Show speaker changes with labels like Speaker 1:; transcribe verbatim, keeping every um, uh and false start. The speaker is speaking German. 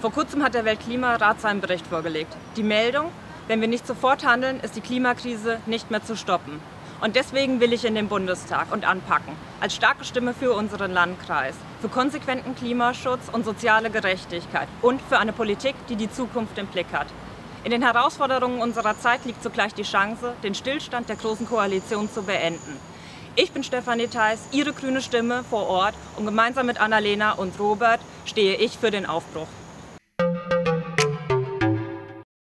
Speaker 1: Vor kurzem hat der Weltklimarat seinen Bericht vorgelegt. Die Meldung: Wenn wir nicht sofort handeln, ist die Klimakrise nicht mehr zu stoppen. Und deswegen will ich in den Bundestag und anpacken, als starke Stimme für unseren Landkreis, für konsequenten Klimaschutz und soziale Gerechtigkeit und für eine Politik, die die Zukunft im Blick hat. In den Herausforderungen unserer Zeit liegt zugleich die Chance, den Stillstand der Großen Koalition zu beenden. Ich bin Stefanie Theis, Ihre grüne Stimme vor Ort, und gemeinsam mit Annalena und Robert stehe ich für den Aufbruch.